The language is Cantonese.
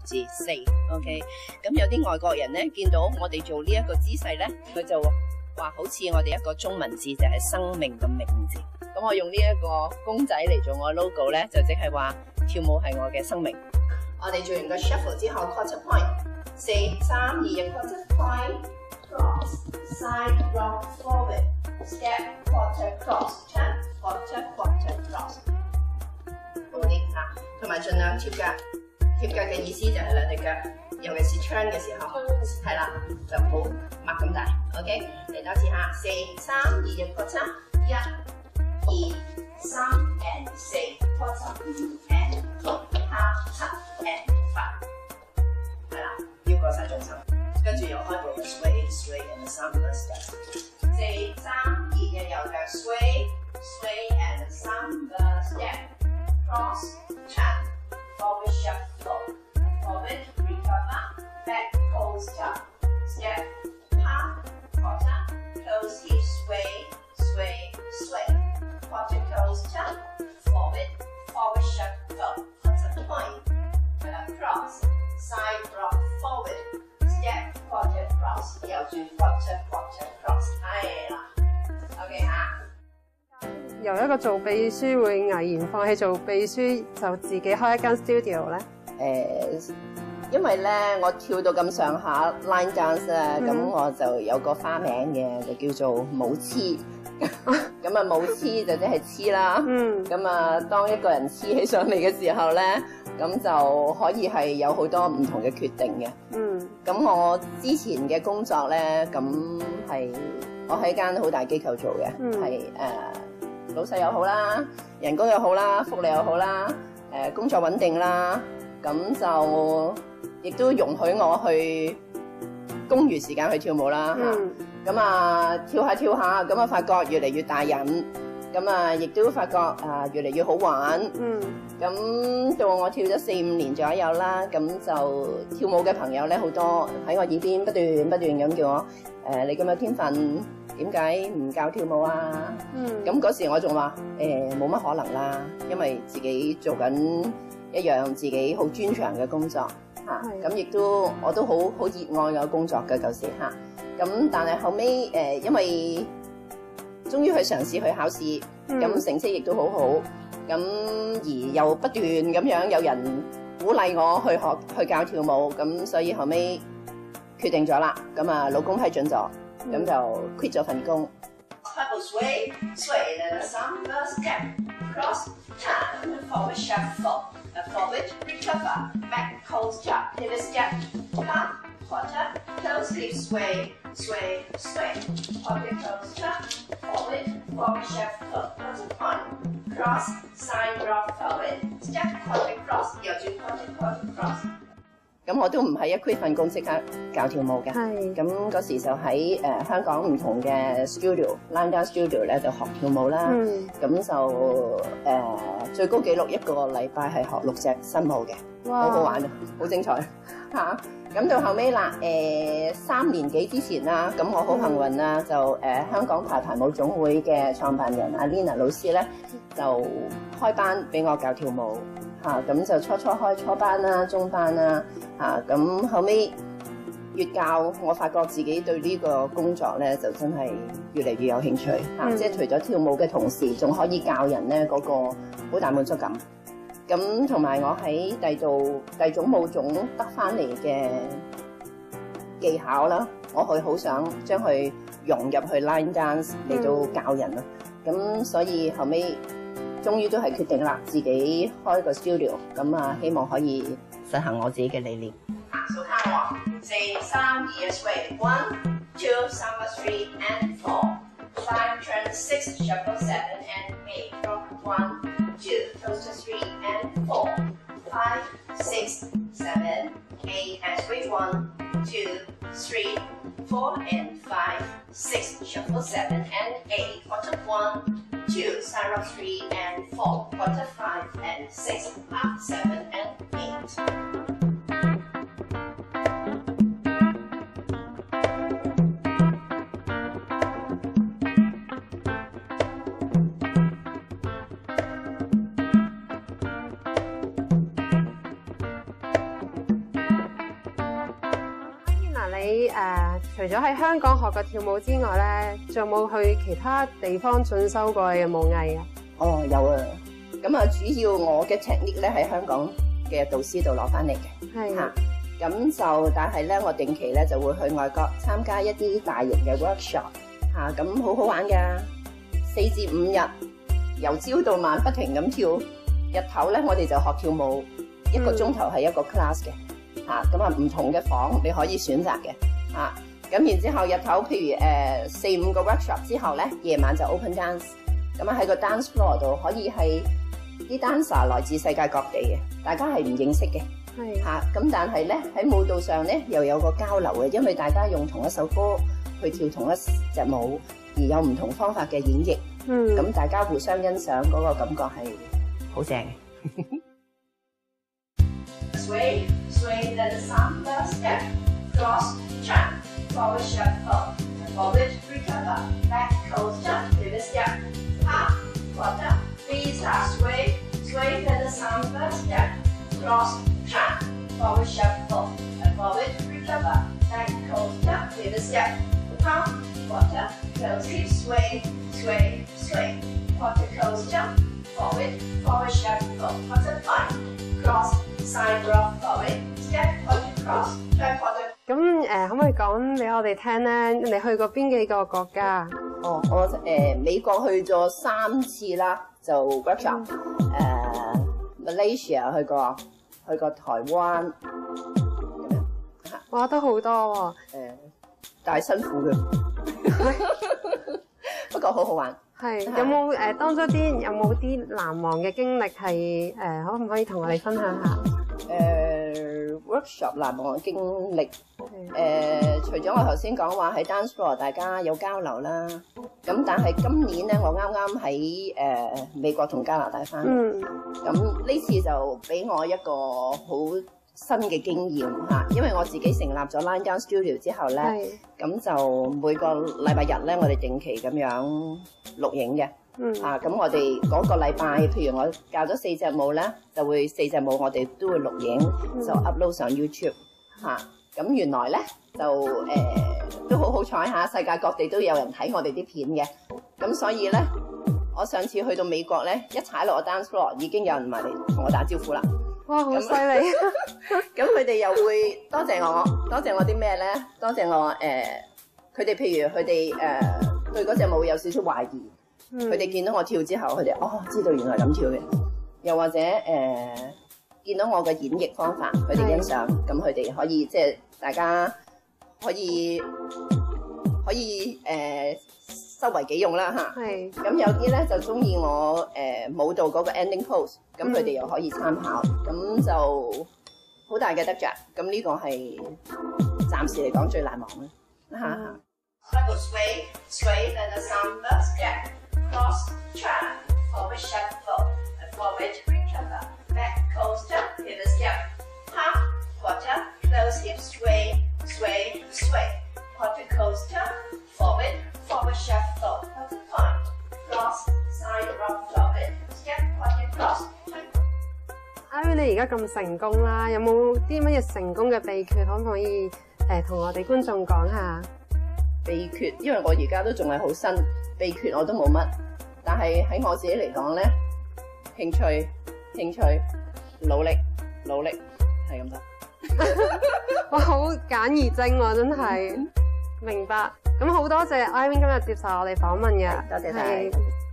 字4 ，OK。咁有啲外國人咧見到我哋做呢一個姿勢咧，佢就話好似我哋一個中文字就係生命嘅命字。咁我用呢一個公仔嚟做我 logo 咧，就即係話跳舞係我嘅生命。我哋做完個 shuffle 之後 quarter point，4、3、2、1 quarter point，cross，side rock forward，step，quarter cross，turn，quarter cross。好啲嚇，同埋盡量貼腳。貼腳嘅意思就係兩隻腳，尤其是 turn 嘅時候，係啦，就唔好擘咁大。OK， 嚟多次嚇，4、3、2、1 quarter，1、2、3 and 4 quarter and half and 5，係啦，要過晒重心，跟住又開步 sway and 3 step，4、3、2、1右腳 sway and 3 step，cross。Turn, forward shuffle, forward, recover, back, pose, jump, step, half, quarter, close hips, sway, quarter, close, jump, forward shuffle, quarter point, cross, side rock, forward, step, quarter, cross, 右轉 quarter, cross, 係啦 ，OK 嚇。 由一個做秘書會毅然放棄做秘書，就自己開一間 studio 咧？ 因為咧我跳到咁上下 line dance 咧，咁我就有個花名嘅，就叫做舞痴。咁啊舞痴就即係黐啦。咁啊當一個人黐起上嚟嘅時候咧，咁就可以係有好多唔同嘅決定嘅。咁我之前嘅工作咧，咁係我喺間好大機構做嘅，係老細又好啦，人工又好啦，福利又好啦，工作穩定啦，咁就亦都容許我去公餘時間去跳舞啦嚇。咁啊跳下跳下，咁啊發覺越嚟越大癮，咁啊亦都發覺越嚟越好玩。咁到我跳咗4、5年左右啦，咁就跳舞嘅朋友咧好多喺我耳邊不斷咁叫我你咁有天分，點解唔教跳舞啊？咁嗰時我仲話冇乜可能啦，因為自己做緊一樣自己好專長嘅工作嚇，咁亦都我都好熱愛我工作嘅舊時嚇。咁但係後尾因為終於去嘗試去考試，咁成績亦都好好，咁而又不斷咁樣有人鼓勵我去教跳舞，咁所以後尾決定咗啦，咁啊老公批准咗，咁就 quit 咗份工。Couple sway, then a samba step, cross, turn, forward shuffle, forward, recover, back, close, jump, pivot step, half, quarter, close, hips, sway, quarter, close, jump, forward shuffle, quarter point, cross, side rock, forward, step, quarter, cross, 右轉 quarter, cross。咁我都唔係一 quit 份工即刻教跳舞嘅，咁嗰時就喺香港唔同嘅 studio、line dance studio 咧就學跳舞啦，咁就最高紀錄一個禮拜係學6隻新舞嘅，好好玩啊，好精彩嚇！咁到後尾啦，3年幾之前啦，咁我好幸運啦，就香港排舞總會嘅創辦人阿 Lina 老師咧就開班俾我教跳舞。咁就初開初班啦、中班啦，咁後尾越教，我發覺自己對呢個工作咧就真係越嚟越有興趣，即係除咗跳舞嘅同時，仲可以教人咧嗰個好大滿足感。咁同埋我喺第種舞種得翻嚟嘅技巧啦，我好想將佢融入去 line dance 嚟到教人啦。咁所以後尾終於都係決定啦，自己開個 studio， 咁啊希望可以實行我自己嘅理念。數卡喎，4、3、2 sway， 1、2 samba 3 and 4， 5 turn 6 shuffle 7 and 8 rock 1、2 toast 3 and 4， 5、6、7、8 and sway 1、2、3、4 and 5、6 shuffle 7 and 8 quarter 1、2 side rock 3 and 4 quarter 5 and 6 half 7 and 8。 你除咗喺香港學過跳舞之外咧，仲有冇去其他地方進修過嘅舞藝啊？ 哦，有啊。咁啊，主要我嘅 technique 咧喺香港嘅導師度攞翻嚟嘅。 係嚇。咁就但係咧，我定期咧就會去外國參加一啲大型嘅 workshop 嚇，咁好好玩㗎。4至5日，由朝到晚不停咁跳。日頭咧，我哋就學跳舞，1個鐘頭係一個 class 嘅嚇。咁啊，唔同嘅房你可以選擇嘅嚇。咁然之後日頭，譬如4、5個 workshop 之後咧，夜晚就 open dance。咁啊喺個 dance floor 度可以係啲 dancer 來自世界各地嘅，大家係唔認識嘅。 係嚇，咁但係咧喺舞蹈上咧又有個交流嘅，因為大家用同一首歌去跳同一隻舞，而有唔同方法嘅演繹。咁大家互相欣賞嗰個感覺係好正嘅。Sway, sway, then samba step, cross, turn, forward shuffle, forward recover, back coaster, pivot step, half, quarter, visa, sway, sway, then samba step, cross, turn, forward shuffle, forward recover, back coaster, pivot step, half, quarter, close hip sway, sway, sway, quarter coaster, forward, forward shuffle, quarter punch, cross, side rock forward, step, quarter cross, turn quarter。 咁可唔可以講俾我哋聽咧？你去過邊幾個國家？ 哦，我美國去咗3次啦，就 workshop。Malaysia 去過台灣咁樣。 哇，都好多喎。 但係辛苦嘅，不過好好玩。 係有冇當中有冇啲難忘嘅經歷係可唔可以同我哋分享下 ？workshop 難忘嘅經歷，除咗我頭先講話喺 dance floor 大家有交流啦，咁但係今年咧我啱啱喺美國同加拿大翻嚟，咁呢次就俾我一個好新嘅經驗嚇，因為我自己成立咗 Line Dance Studio 之後咧，咁就每個禮拜日咧我哋定期咁樣錄影嘅。咁我哋嗰個禮拜，譬如我教咗4隻舞咧，就會4隻舞我哋都會錄影，就 upload 上 YouTube 嚇。咁原來咧就都好好彩嚇，世界各地都有人睇我哋啲片嘅。咁所以咧，我上次去到美國咧，一踩落個 dance floor 已經有人埋嚟同我打招呼啦。 哇，好犀利！ 咁佢哋又會多謝我啲咩咧？多謝我佢哋譬如佢哋對嗰隻舞有少少懷疑。佢哋見到我跳之後，佢哋知道原來咁跳嘅，又或者見到我嘅演繹方法，佢哋欣賞，咁佢哋可以即係大家可以收為己用啦嚇。係。咁有啲咧就中意我舞蹈嗰個 ending pose，咁佢哋又可以參考，咁就好大嘅得着。咁呢個係暫時嚟講最難忘啦嚇。Sway, sway, then a samba step. Cross, turn, forward shuffle, forward recover, back coaster, pivot step, half, quarter, close hip sway, sway, sway, quarter coaster, forward, forward shuffle, quarter punch, cross, side rock forward, step, quarter cross. Irene 你而家咁成功啦，有冇啲乜嘢成功嘅秘訣可唔可以同我哋觀眾講下？ 秘訣，因為我而家都仲係好新，秘訣我都冇乜。但係喺我自己嚟講咧，興趣，努力係咁得。 哇，好簡而精喎，真係明白。咁好多謝 Irene 今日接受我哋訪問嘅， 多謝晒。